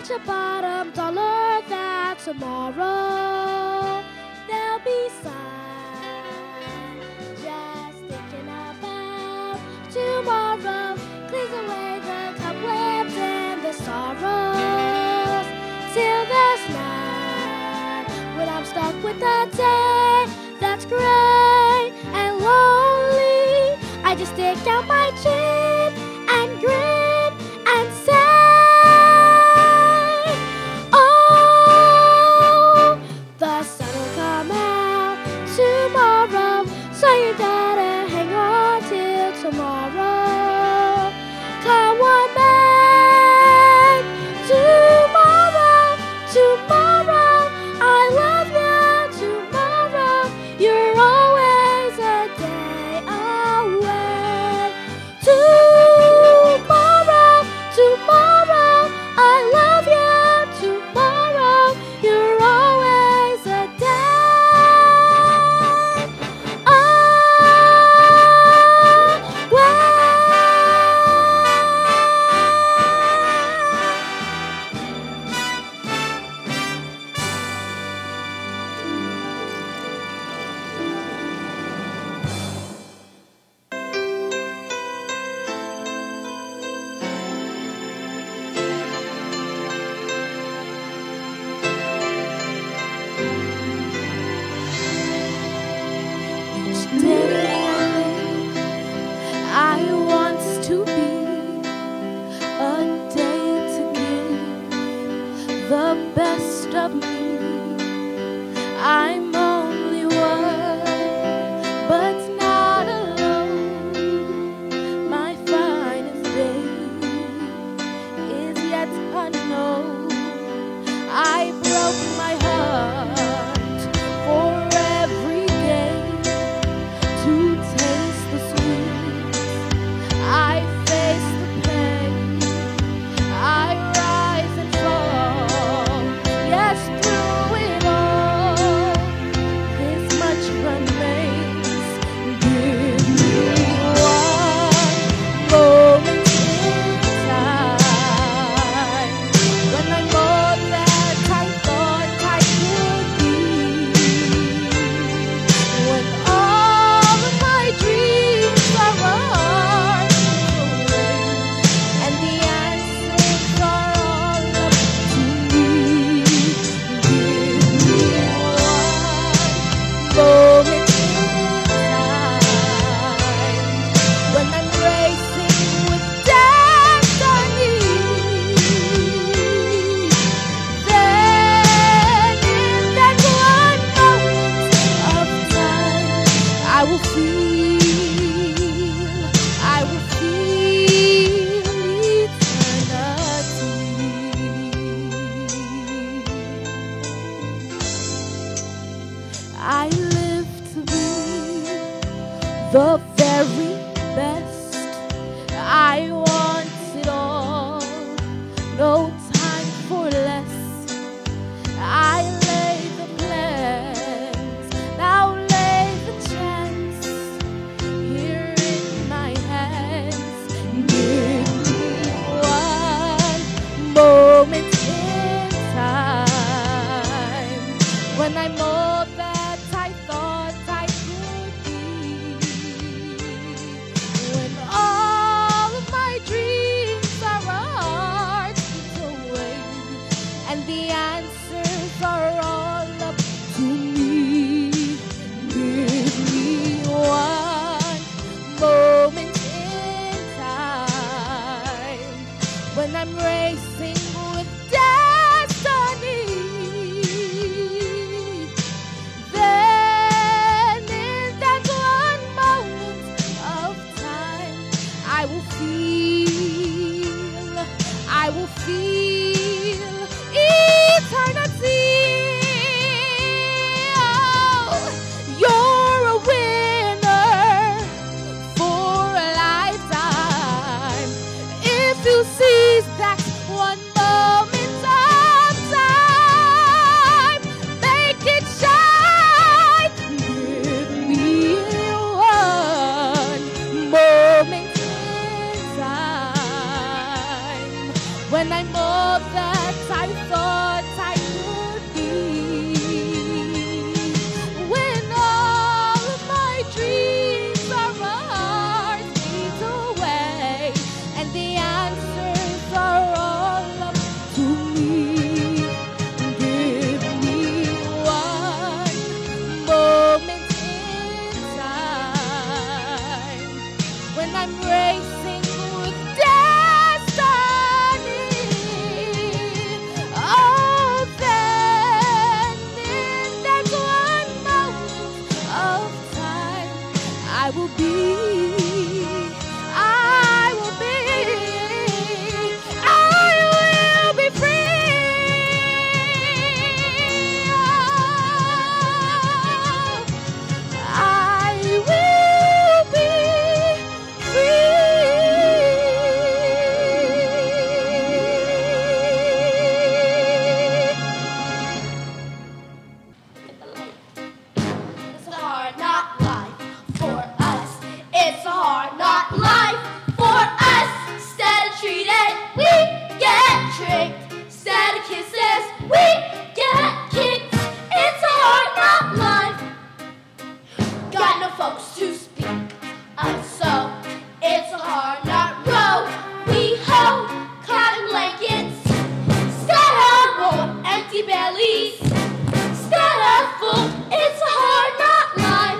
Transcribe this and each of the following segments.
such a bottom dollar that tomorrow there'll be sun. Just thinking about tomorrow clears away the cobwebs and the sorrows till there's none. When I'm stuck with the day that's gray and lonely, I just stick out my chin and grin and say, oh, the sun will come out tomorrow, so you gotta hang on till tomorrow. Come on back tomorrow, tomorrow, I love you tomorrow, you're always a day away. Tomorrow, tomorrow, I love you tomorrow, you're always a day Each day I want to be a day to give the best of me. I'm only one, but not alone. My finest day is yet unknown. I broke my heart for every game to taste the sweet. I face the pain, I rise and fall. Yes, through it all, this much remains. Give me one moment in time when I'm all that I thought I could be, when all of my dreams are running away, and the answers are all up to me. Give me one moment in time when I'm racing with destiny. Then in that one moment of time, I will feel eternity. I live to be the very best. I want it all, no time for less. I lay the plans, now lay the chance here in my hands. Give me one moment in time when I'm all that I thought I could be, will be, I will be, I will be free. I will be It's a hard knock life for us. It's a hard knock life for us. Instead of treated, we get tricked. Instead of kisses, we get kicked. It's a hard knock life. Got no folks to speak of, so it's a hard knock road. We hold cotton blankets instead of warm, empty bellies. Instead of full, it's a hard knock life.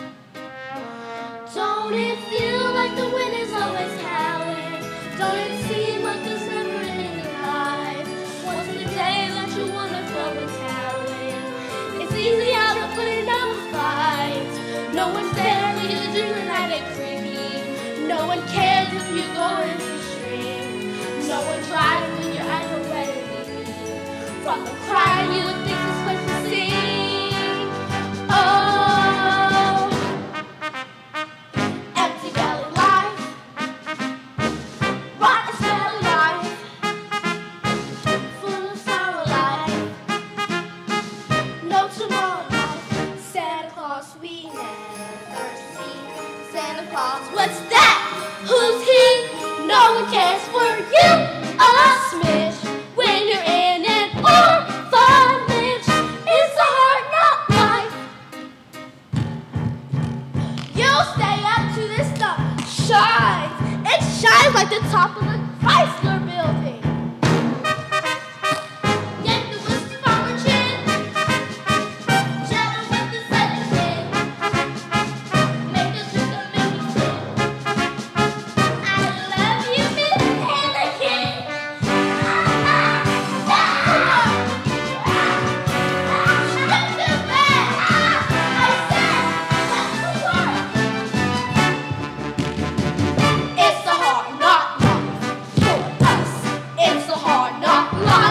Don't it feel like the wind is always howling? Don't it seem like there's never ending life? Once in a day that you wanna throw a towel in. It's easy how to put it up a fight. No one's there for you to do and I get creepy. No one cares if you're going to stream. No one tries when your eyes are red and weepy. From the crying you would think this was to see. Oh, empty belly life, rotten smelly life, full of sorrow life, no tomorrow life. Santa Claus we never see. Santa Claus, what's that? Who's he? No one cares for you a smidge when you're in an orphanage. It's a hard knock life. You'll stay up to this stuff shines. It shines like the top of the Chrysler building. Yank the whiskey from her chin, shadow with the setting spin. Make us drink and make me sin. I love you, Miss Anakin. It's a hard knock life for us. It's a hard knock life.